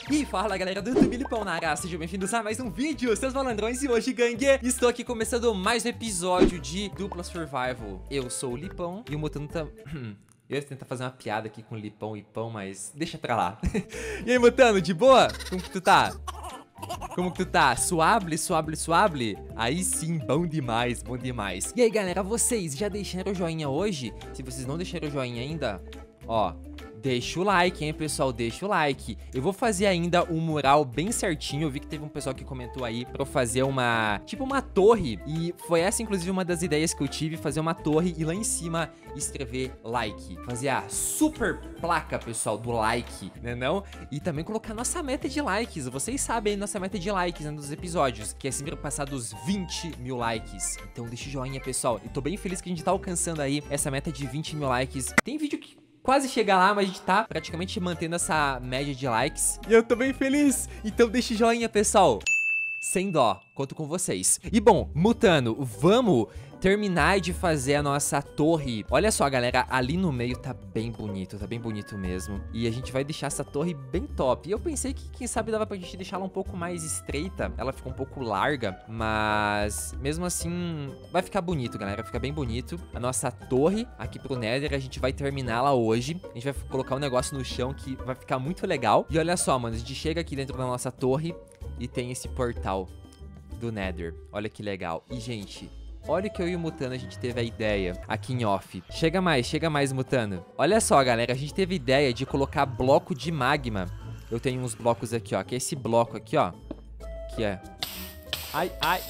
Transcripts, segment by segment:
E fala galera do YouTube, Lipão na área, sejam bem-vindos a mais um vídeo, seus malandrões. E hoje, gangue, estou aqui começando mais um episódio de Dupla Survival. Eu sou o Lipão e o Mutano tá... Eu ia tentar fazer uma piada aqui com o Lipão e Pão, mas deixa pra lá. E aí, Mutano, de boa? Como que tu tá? Como que tu tá? Suave, suave, suave? Aí sim, bom demais, bom demais. E aí, galera, vocês já deixaram o joinha hoje? Se vocês não deixaram o joinha ainda, ó... Deixa o like, hein, pessoal, deixa o like. Eu vou fazer ainda um mural bem certinho. Eu vi que teve um pessoal que comentou aí pra eu fazer uma, tipo uma torre. E foi essa, inclusive, uma das ideias que eu tive, fazer uma torre e lá em cima escrever like. Fazer a super placa, pessoal, do like, né não? E também colocar nossa meta de likes. Vocês sabem aí, nossa meta de likes, né, nos episódios, que é sempre passar dos 20 mil likes. Então deixa o joinha, pessoal. Eu tô bem feliz que a gente tá alcançando aí essa meta de 20 mil likes. Tem vídeo que... quase chegar lá, mas a gente tá praticamente mantendo essa média de likes. E eu tô bem feliz. Então deixa o joinha, pessoal. Sem dó, conto com vocês. E bom, Mutano, vamos terminar de fazer a nossa torre. Olha só, galera, ali no meio tá bem bonito mesmo. E a gente vai deixar essa torre bem top. E eu pensei que, quem sabe, dava pra gente deixar ela um pouco mais estreita. Ela ficou um pouco larga, mas mesmo assim vai ficar bonito, galera. Vai ficar bem bonito. A nossa torre aqui pro Nether, a gente vai terminá-la hoje. A gente vai colocar um negócio no chão que vai ficar muito legal. E olha só, mano, a gente chega aqui dentro da nossa torre e tem esse portal do Nether. Olha que legal. E, gente... olha que eu e o Mutano, a gente teve a ideia aqui em off. Chega mais, Mutano. Olha só, galera, a gente teve a ideia de colocar bloco de magma. Eu tenho uns blocos aqui, ó, que é esse bloco aqui, ó. Que é... ai.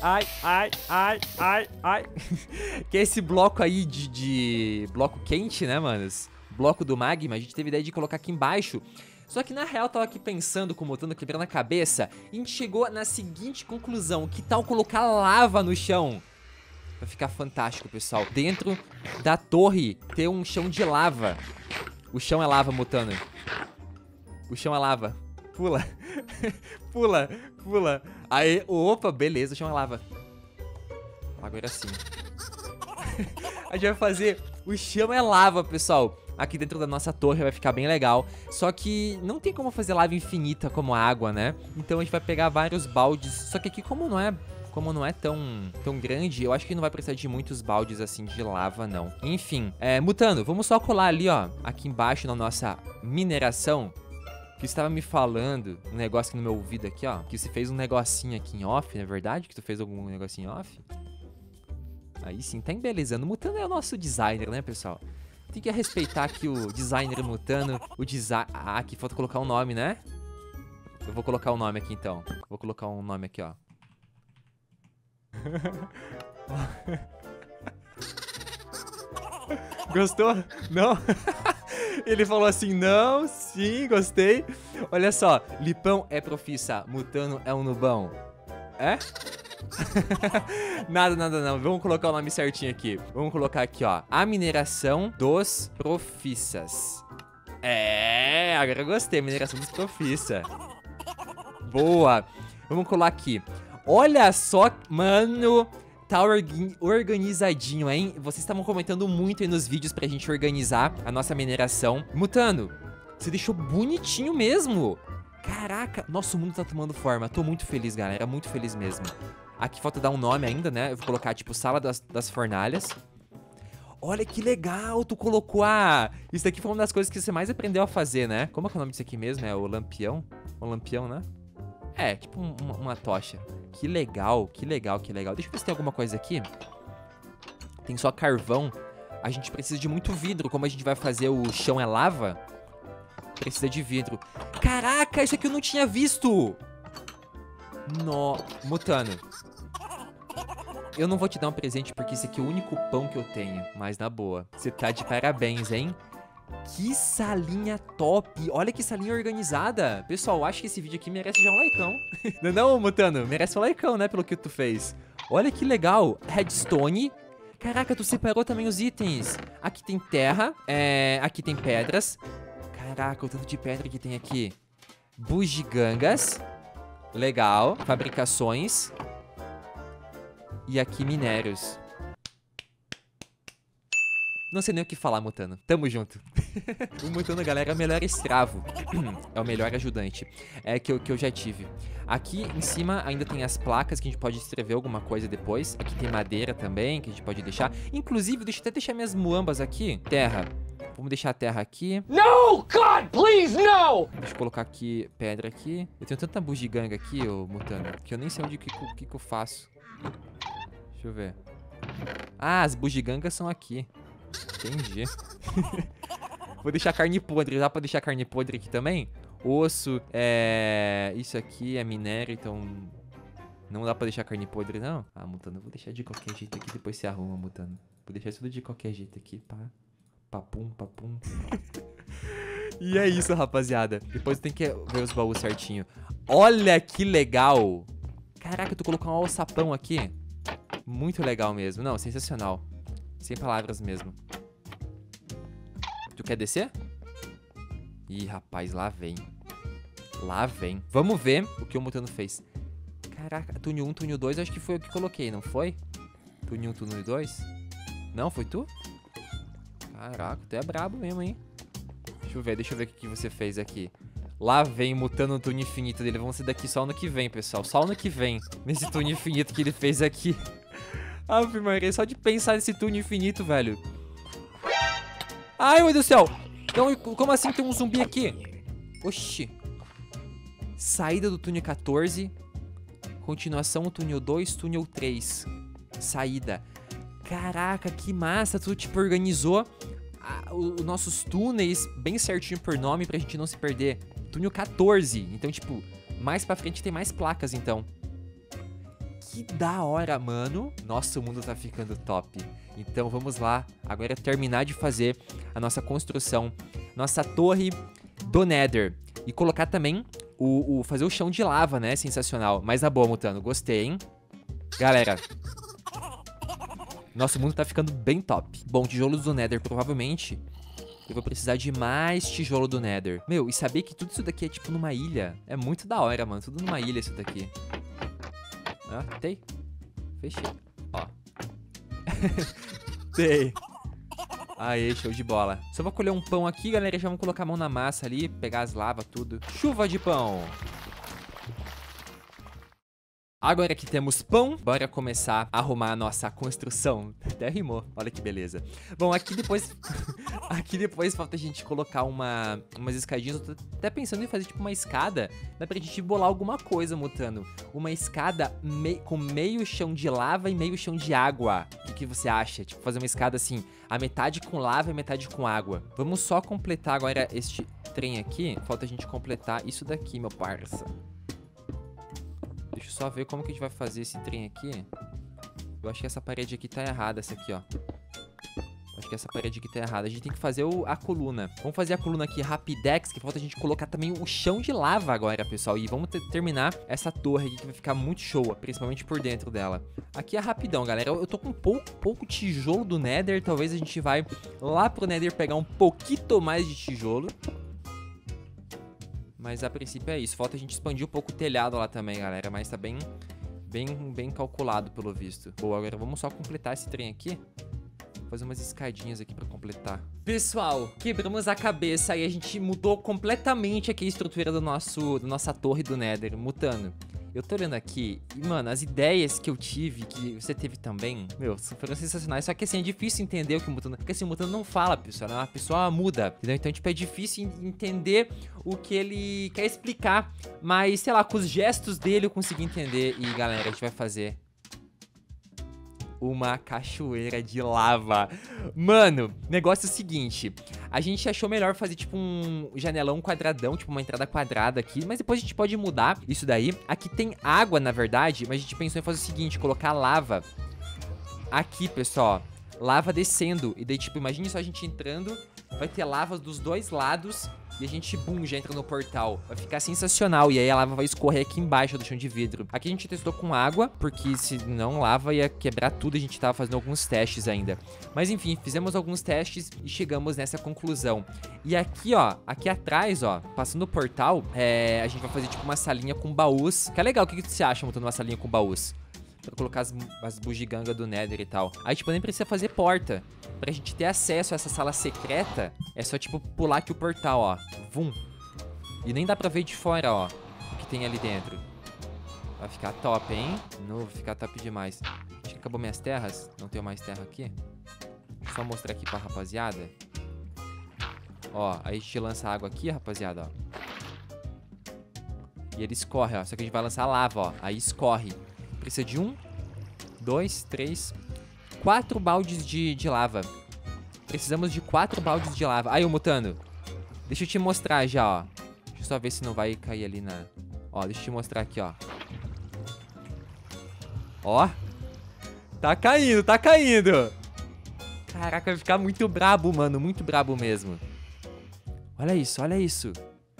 Que é esse bloco aí de bloco quente, né, manos? Bloco do magma. A gente teve a ideia de colocar aqui embaixo. Só que na real, eu tava aqui pensando, com o Mutano quebrando a cabeça, e a gente chegou na seguinte conclusão: que tal colocar lava no chão? Vai ficar fantástico, pessoal. Dentro da torre ter um chão de lava. O chão é lava, Mutano. O chão é lava. Pula. Pula. Aí, opa, beleza, o chão é lava. Agora sim. A gente vai fazer o chão é lava, pessoal. Aqui dentro da nossa torre vai ficar bem legal. Só que não tem como fazer lava infinita como a água, né? Então a gente vai pegar vários baldes. Só que aqui como não é tão grande, eu acho que não vai precisar de muitos baldes assim de lava, não. Enfim, Mutano, vamos só colar ali, ó, aqui embaixo na nossa mineração. Que você estava me falando um negócio aqui no meu ouvido aqui, ó. Que você fez um negocinho aqui em off, não é verdade? Que tu fez algum negocinho em off? Aí sim, tá embelezando. O Mutano é o nosso designer, né, pessoal? Tem que respeitar aqui o designer Mutano. O design... ah, aqui falta colocar um nome, né? Eu vou colocar um nome aqui, então. Vou colocar um nome aqui, ó. Gostou? Não? Ele falou assim, não, sim, gostei. Olha só, Lipão é profissa, Mutano é um nubão. É? Nada não, vamos colocar o nome certinho aqui. Vamos colocar aqui, ó, a mineração dos profissas. É, agora eu gostei, mineração dos profissa. Boa. Vamos colar aqui. Olha só, mano, tá organizadinho, hein? Vocês estavam comentando muito aí nos vídeos pra gente organizar a nossa mineração. Mutano, você deixou bonitinho mesmo. Caraca, nosso mundo tá tomando forma. Tô muito feliz, galera, muito feliz mesmo. Aqui falta dar um nome ainda, né? Eu vou colocar, tipo, sala das fornalhas. Olha que legal, tu colocou a... Isso daqui foi uma das coisas que você mais aprendeu a fazer, né? Como é que é o nome disso aqui mesmo? É o lampião? O lampião, né? É, tipo uma tocha. Que legal. Deixa eu ver se tem alguma coisa aqui. Tem só carvão. A gente precisa de muito vidro. Como a gente vai fazer o chão é lava, precisa de vidro. Caraca, isso aqui eu não tinha visto. Mutano, eu não vou te dar um presente porque esse aqui é o único pão que eu tenho. Mas na boa, você tá de parabéns, hein? Que salinha top. Olha que salinha organizada. Pessoal, acho que esse vídeo aqui merece já um likeão. Não, Mutano, merece um likeão, né, pelo que tu fez. Olha que legal. Redstone. Caraca, tu separou também os itens. Aqui tem terra, aqui tem pedras. Caraca, o tanto de pedra que tem aqui. Bugigangas. Legal. Fabricações. E aqui minérios. Não sei nem o que falar, Mutano. Tamo junto. O Mutano, galera, é o melhor escravo. É o melhor ajudante. É que eu já tive. Aqui em cima ainda tem as placas que a gente pode escrever alguma coisa depois. Aqui tem madeira também que a gente pode deixar. Inclusive, deixa eu até deixar minhas muambas aqui. Terra. Vamos deixar a terra aqui. No, God, please, no! Deixa eu colocar aqui pedra aqui. Eu tenho tanta bugiganga aqui, ô Mutano, que eu nem sei onde que eu faço. Deixa eu ver. Ah, as bugigangas são aqui. Entendi. Vou deixar carne podre. Dá pra deixar carne podre aqui também? Osso, isso aqui é minério, então... Não dá pra deixar carne podre, não? Ah, Mutano, eu vou deixar de qualquer jeito aqui, depois você arruma, Mutano. Vou deixar tudo de qualquer jeito aqui, pá. Papum, papum. E é isso, rapaziada. Depois tem que ver os baús certinho. Olha que legal. Caraca, tu colocou um alçapão aqui. Muito legal mesmo. Não, sensacional. Sem palavras mesmo. Tu quer descer? Ih, rapaz, lá vem. Lá vem. Vamos ver o que o Mutano fez. Caraca, túnel 1, túnel 2, acho que foi o que coloquei, não foi? Túnel 1, túnel 2? Não, foi tu? Caraca, tu é brabo mesmo, hein? Deixa eu ver o que você fez aqui. Lá vem Mutano no túnel infinito dele. Vamos ser daqui só ano que vem, pessoal. Só ano que vem. Nesse túnel infinito que ele fez aqui. Ave Maria, só de pensar nesse túnel infinito, velho. Ai, meu Deus do céu. Então, como assim tem um zumbi aqui? Oxi. Saída do túnel 14. Continuação, túnel 2, túnel 3. Saída. Caraca, que massa. Tu, tipo, organizou os nossos túneis bem certinho por nome pra gente não se perder. Túnel 14. Então, tipo, mais pra frente tem mais placas, então. Que da hora, mano. Nossa, o mundo tá ficando top. Então, vamos lá. Agora é terminar de fazer a nossa construção. Nossa torre do Nether. E colocar também fazer o chão de lava, né? Sensacional. Mas na boa, Mutano. Gostei, hein? Galera... Nosso mundo tá ficando bem top. Bom, tijolos do Nether, provavelmente eu vou precisar de mais tijolo do Nether. Meu, e saber que tudo isso daqui é tipo numa ilha. É muito da hora, mano. Tudo numa ilha isso daqui. Ah, tem. Fechei. Ó. Tem. Aê, show de bola. Só vou colher um pão aqui, galera. Já vamos colocar a mão na massa ali. Pegar as lavas, tudo. Chuva de pão. Agora que temos pão, bora começar a arrumar a nossa construção. Até rimou, olha que beleza. Bom, aqui depois aqui depois falta a gente colocar umas escadinhas. Eu tô até pensando em fazer tipo uma escada. Dá pra gente bolar alguma coisa, Mutano. Uma escada com meio chão de lava e meio chão de água. O que você acha? Tipo, fazer uma escada assim, a metade com lava e a metade com água. Vamos só completar agora este trem aqui. Falta a gente completar isso daqui, meu parça. Deixa eu só ver como que a gente vai fazer esse trem aqui. Eu acho que essa parede aqui tá errada, essa aqui, ó. Acho que essa parede aqui tá errada. A gente tem que fazer a coluna. Vamos fazer a coluna aqui Rapidex, que falta a gente colocar também o chão de lava agora, pessoal. E vamos terminar essa torre aqui, que vai ficar muito show, principalmente por dentro dela. Aqui é rapidão, galera. Eu tô com pouco tijolo do Nether. Talvez a gente vai lá pro Nether pegar um pouquinho mais de tijolo. Mas a princípio é isso. Falta a gente expandir um pouco o telhado lá também, galera. Mas tá bem calculado, pelo visto. Boa, agora vamos só completar esse trem aqui. Vou fazer umas escadinhas aqui pra completar. Pessoal, quebramos a cabeça e a gente mudou completamente aqui a estrutura da nossa torre do Nether. Mutano, eu tô olhando aqui e, mano, as ideias que eu tive, que você teve também, meu, foram sensacionais. Só que, assim, é difícil entender o que o Mutano... Porque, assim, o Mutano não fala, pessoal, né? A pessoa muda, entendeu? Então, tipo, é difícil entender o que ele quer explicar. Mas, sei lá, com os gestos dele eu consegui entender. E, galera, a gente vai fazer uma cachoeira de lava. Mano, negócio é o seguinte. A gente achou melhor fazer tipo um janelão quadradão, tipo uma entrada quadrada aqui. Mas depois a gente pode mudar isso daí. Aqui tem água, na verdade. Mas a gente pensou em fazer o seguinte, colocar lava aqui, pessoal. Lava descendo. E daí, tipo, imagine só a gente entrando. Vai ter lava dos dois lados. E a gente, bum, já entra no portal. Vai ficar sensacional. E aí a lava vai escorrer aqui embaixo do chão de vidro. Aqui a gente testou com água, porque se não lava ia quebrar tudo. A gente tava fazendo alguns testes ainda. Mas enfim, fizemos alguns testes e chegamos nessa conclusão. E aqui, ó, aqui atrás, ó, passando o portal, a gente vai fazer tipo uma salinha com baús. Que é legal, o que você acha, montando uma salinha com baús? pra colocar as bugigangas do Nether e tal. Aí, tipo, nem precisa fazer porta. Pra gente ter acesso a essa sala secreta, é só, tipo, pular aqui o portal, ó. Vum. E nem dá pra ver de fora, ó, o que tem ali dentro. Vai ficar top, hein? Não, vai ficar top demais. Acho que acabou minhas terras. Não tenho mais terra aqui. Deixa eu só mostrar aqui pra rapaziada. Ó, aí a gente lança água aqui, rapaziada, ó. E ele escorre, ó. Só que a gente vai lançar lava, ó. Aí escorre. Precisa de 1, 2, 3, 4 baldes de lava. Precisamos de 4 baldes de lava. Aí, ô Mutano. Deixa eu te mostrar já, ó. Deixa eu só ver se não vai cair ali na... Ó, deixa eu te mostrar aqui, ó. Ó. Tá caindo, tá caindo. Caraca, vai ficar muito brabo, mano. Muito brabo mesmo. Olha isso, olha isso.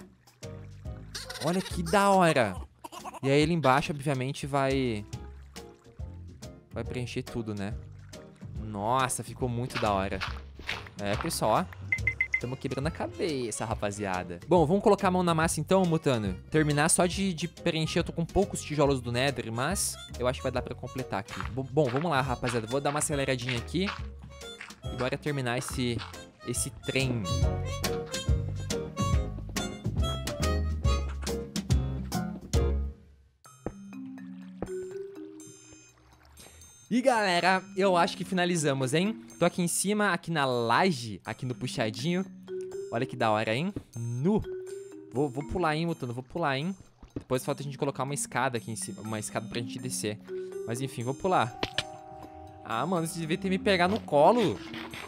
Olha que da hora. E aí ele embaixo, obviamente, vai preencher tudo, né? Nossa, ficou muito da hora. É, pessoal, ó. Estamos quebrando a cabeça, rapaziada. Bom, vamos colocar a mão na massa então, Mutano. Terminar só de preencher. Eu tô com poucos tijolos do Nether, mas eu acho que vai dar pra completar aqui. Bom, vamos lá, rapaziada. Vou dar uma aceleradinha aqui. E bora terminar esse trem. E galera, eu acho que finalizamos, hein? Tô aqui em cima, aqui na laje, aqui no puxadinho. Olha que da hora, hein? Nu! Vou pular, hein, Mutano? Vou pular, hein? Depois falta a gente colocar uma escada aqui em cima. Uma escada pra gente descer. Mas enfim, vou pular. Ah, mano, você devia ter me pegado no colo.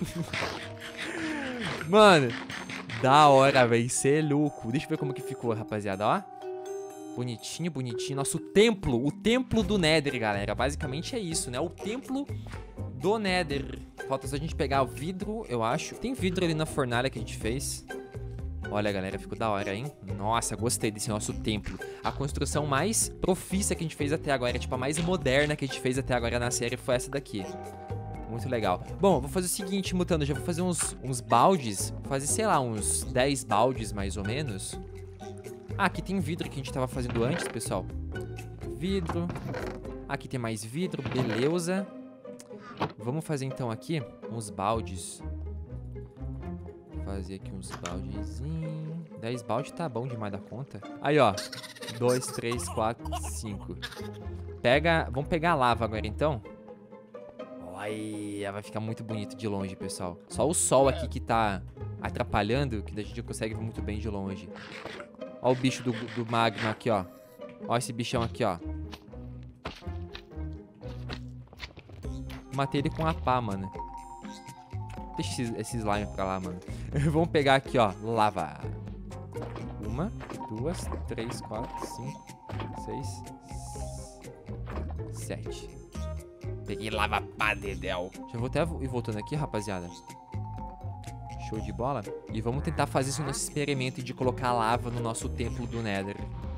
Mano, da hora, velho. Cê é louco. Deixa eu ver como que ficou, rapaziada, ó. Bonitinho, bonitinho. Nosso templo, o templo do Nether, galera. Basicamente é isso, né? O templo do Nether. Falta só a gente pegar o vidro, eu acho. Tem vidro ali na fornalha que a gente fez. Olha, galera, ficou da hora, hein? Nossa, gostei desse nosso templo. A construção mais profissa que a gente fez até agora, tipo, a mais moderna que a gente fez até agora na série foi essa daqui. Muito legal. Bom, vou fazer o seguinte, Mutano. Já vou fazer uns baldes. Vou fazer, sei lá, uns 10 baldes, mais ou menos. Ah, aqui tem vidro que a gente tava fazendo antes, pessoal. Vidro. Aqui tem mais vidro, beleza. Vamos fazer então aqui uns baldes. Vou fazer aqui uns baldezinhos. 10 baldes tá bom demais da conta. Aí, ó. 2, 3, 4, 5. Vamos pegar a lava agora então. Olha, vai ficar muito bonito de longe, pessoal. Só o sol aqui que tá atrapalhando, que a gente consegue ver muito bem de longe. Ó o bicho do magma aqui, ó. Ó esse bichão aqui, ó. Matei ele com a pá, mano. Deixa esse slime pra lá, mano. Vamos pegar aqui, ó. Lava. 1, 2, 3, 4, 5, 6, 7. Peguei lava pra dedéu. Já vou até ir voltando aqui, rapaziada. Show de bola. E vamos tentar fazer esse nosso experimento de colocar lava no nosso templo do Nether.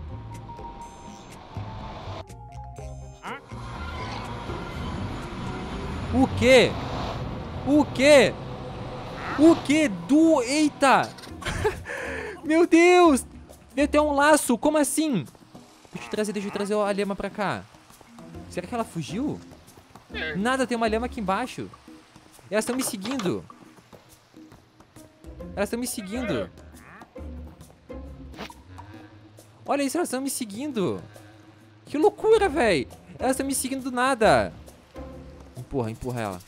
O quê? O quê? O quê? Eita! Meu Deus! Veio até um laço. Como assim? Deixa eu trazer a lhama pra cá. Será que ela fugiu? Nada, tem uma lhama aqui embaixo. Elas estão me seguindo. Elas estão me seguindo. Olha isso, elas estão me seguindo. Que loucura, velho. Elas estão me seguindo do nada. Empurra, empurra ela.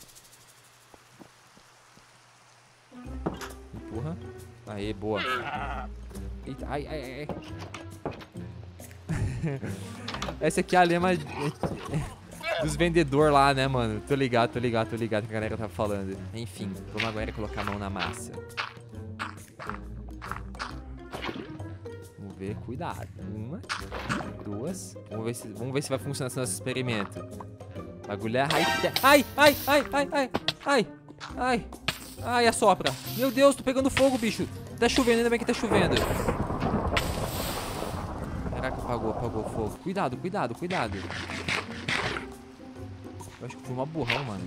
Empurra. Aê, boa. Eita, ai, ai, ai. Essa aqui é a lema dos vendedores lá, né, mano? Tô ligado que a galera tá falando. Enfim, vamos agora colocar a mão na massa. Vamos ver, cuidado. 1, 2. Vamos ver se vai funcionar esse nosso experimento. Bagulho é ai, ai, ai, ai, ai, ai, ai, ai, assopra. Meu Deus, tô pegando fogo, bicho. Tá chovendo, ainda bem que tá chovendo. Caraca, apagou o fogo. Cuidado, cuidado, cuidado. Eu acho que fui mal burrão, mano.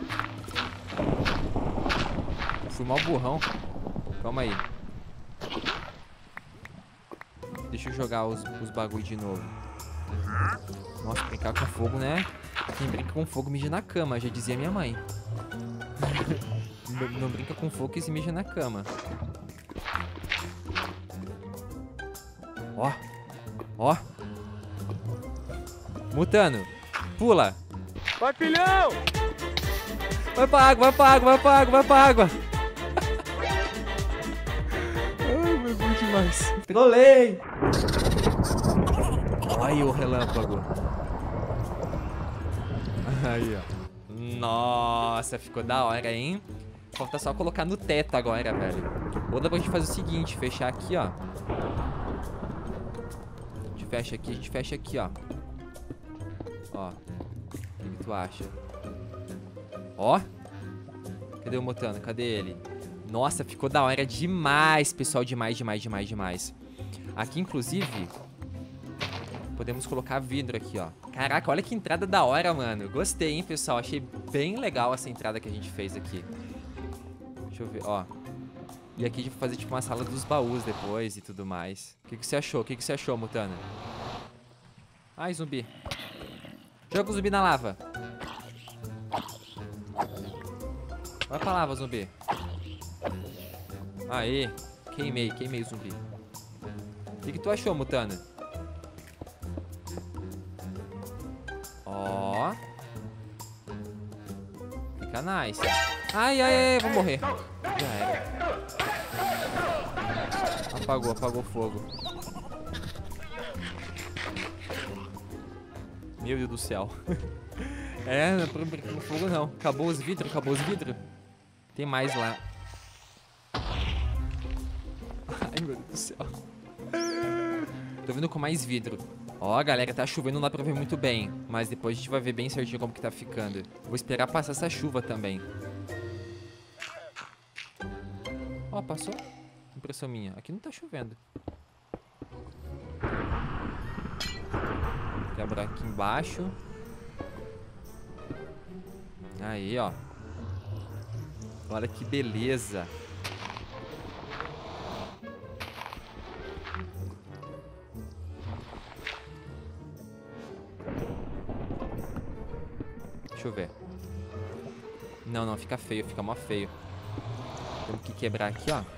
Eu fui mal burrão. Calma aí. Deixa eu jogar os bagulho de novo. Nossa, brincar com fogo, né? Quem brinca com fogo mija na cama, já dizia minha mãe. Não brinca com fogo que se mija na cama. Ó. Ó. Mutano. Pula. Vai, filhão! Vai pra água, vai pra água, vai pra água, vai pra água. Ai, foi bom demais. Trolei. Olha o relâmpago. Aí, ó. Nossa, ficou da hora, hein? Falta só colocar no teto agora, velho. Ou dá pra gente fazer o seguinte, fechar aqui, ó. A gente fecha aqui, ó. Ó. O que tu acha? Ó. Cadê o Mutano? Cadê ele? Nossa, ficou da hora demais, pessoal. Demais, demais, demais, demais. Aqui, inclusive, podemos colocar vidro aqui, ó. Caraca, olha que entrada da hora, mano. Gostei, hein, pessoal. Achei bem legal essa entrada que a gente fez aqui. Deixa eu ver, ó. E aqui a gente vai fazer, tipo, uma sala dos baús depois e tudo mais. O que você achou? O que você achou, Mutano? Ai, zumbi. Joga o zumbi na lava. Vai pra lava, zumbi. Aê. Queimei o zumbi. O que tu achou, Mutano? Ó. Fica nice. Ai, ai, ai, vou morrer. Já era. Apagou o fogo. Meu Deus do céu. É, não é pra fogo não. Acabou os vidros, Tem mais lá. Ai, meu Deus do céu. Tô vindo com mais vidro. Ó, galera, tá chovendo, não dá pra ver muito bem. Mas depois a gente vai ver bem certinho como que tá ficando. Vou esperar passar essa chuva também. Ó, passou. Impressão minha. Aqui não tá chovendo. Quebrar aqui embaixo. Aí, ó. Olha que beleza. Deixa eu ver. Não, fica feio, fica mó feio. Temos que quebrar aqui, ó.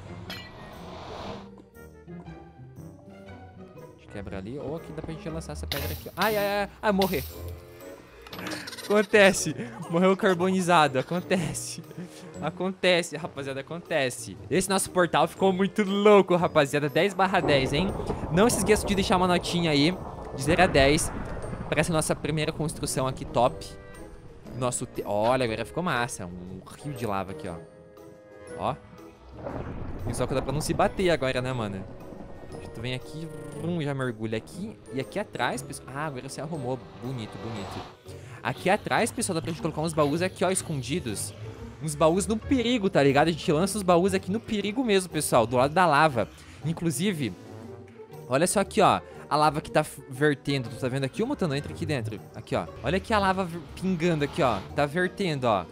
A gente quebra ali. Ou aqui dá pra gente lançar essa pedra aqui, ó. Ai, ai, ai. Ai, morrer. Acontece. Morreu carbonizado. Acontece. Acontece, rapaziada. Acontece. Esse nosso portal ficou muito louco, rapaziada. 10/10, hein? Não se esqueça de deixar uma notinha aí. De 0 a 10. Para essa nossa primeira construção aqui, top. Nosso... Olha, agora ficou massa. Um rio de lava aqui, ó. Ó. Só que dá pra não se bater agora, né, mano? Tu vem aqui, já mergulha aqui. E aqui atrás, pessoal... Ah, agora você arrumou. Bonito, bonito. Aqui atrás, pessoal, dá pra gente colocar uns baús aqui, ó, escondidos. Uns baús no perigo, tá ligado? A gente lança os baús aqui no perigo mesmo, pessoal. Do lado da lava. Inclusive, olha só aqui, ó. A lava que tá vertendo. Tu tá vendo aqui, ô Mutano? Entra aqui dentro. Aqui, ó. Olha aqui a lava pingando aqui, ó. Tá vertendo, ó.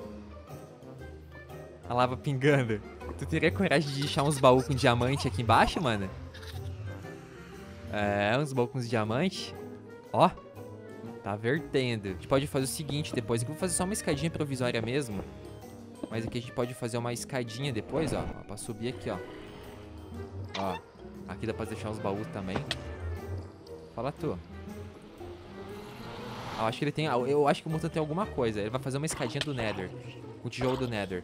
A lava pingando. Tu teria coragem de deixar uns baús com diamante aqui embaixo, mano? É, uns baús com diamante. Ó. Tá vertendo. A gente pode fazer o seguinte depois. Eu vou fazer só uma escadinha provisória mesmo. Mas aqui a gente pode fazer uma escadinha depois, ó. Pra subir aqui, ó. Ó. Aqui dá pra deixar os baús também. Fala tu. Eu acho que ele tem... Eu acho que o Mutano tem alguma coisa. Ele vai fazer uma escadinha do Nether. Com o tijolo do Nether.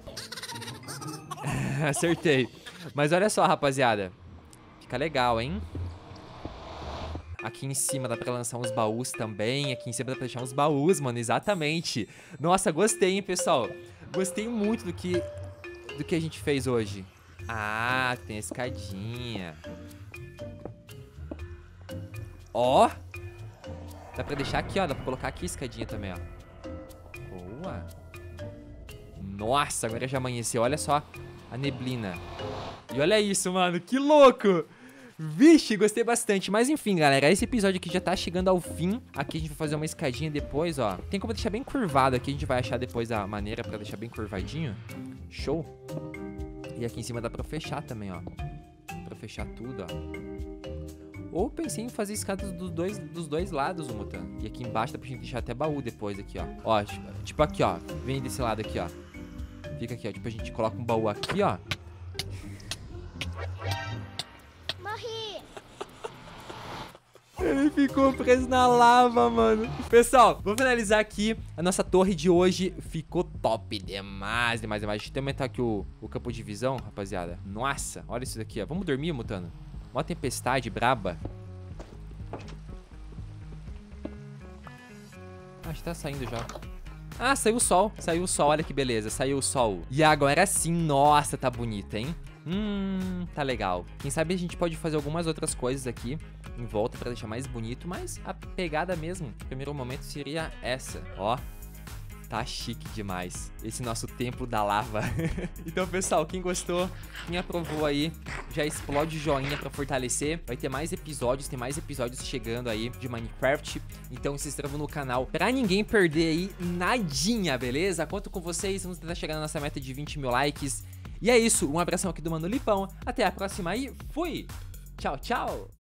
Acertei. Mas olha só, rapaziada. Fica legal, hein? Aqui em cima dá pra lançar uns baús também. Aqui em cima dá pra deixar uns baús, mano. Exatamente. Nossa, gostei, hein, pessoal. Gostei muito do que a gente fez hoje. Ah, tem a escadinha. Ó. Dá pra deixar aqui, ó. Dá pra colocar aqui a escadinha também, ó. Boa. Nossa, agora já amanheceu. Olha só a neblina. E olha isso, mano. Que louco. Vixe, gostei bastante. Mas enfim, galera, esse episódio aqui já tá chegando ao fim. Aqui a gente vai fazer uma escadinha depois, ó. Tem como deixar bem curvado aqui. A gente vai achar depois a maneira pra deixar bem curvadinho. Show. E aqui em cima dá pra fechar também, ó. Pra fechar tudo, ó. Ou pensei em fazer escadas dos dois lados, ô Mutan. E aqui embaixo dá pra gente deixar até baú depois aqui, ó. Ó, tipo aqui, ó. Vem desse lado aqui, ó. Fica aqui, ó. Tipo, a gente coloca um baú aqui, ó. Morri! Ele ficou preso na lava, mano. Pessoal, vou finalizar aqui. A nossa torre de hoje ficou top demais, demais, demais. Deixa eu aumentar aqui o campo de visão, rapaziada. Nossa, olha isso daqui, ó. Vamos dormir, Mutano? Mó tempestade braba. Acho que tá saindo já. Ah, saiu o sol. Saiu o sol, olha que beleza. Saiu o sol. E agora sim, nossa, tá bonito, hein? Tá legal. Quem sabe a gente pode fazer algumas outras coisas aqui em volta pra deixar mais bonito, mas a pegada mesmo, no primeiro momento, seria essa. Ó, tá chique demais. Esse nosso templo da lava. Então, pessoal, quem gostou, quem aprovou aí, já explode o joinha pra fortalecer. Vai ter mais episódios, tem mais episódios chegando aí de Minecraft. Então, se inscrevam no canal pra ninguém perder aí nadinha, beleza? Conto com vocês, vamos tentar chegar na nossa meta de 20 mil likes. E é isso, um abração aqui do Mano Lipão. Até a próxima e fui! Tchau, tchau!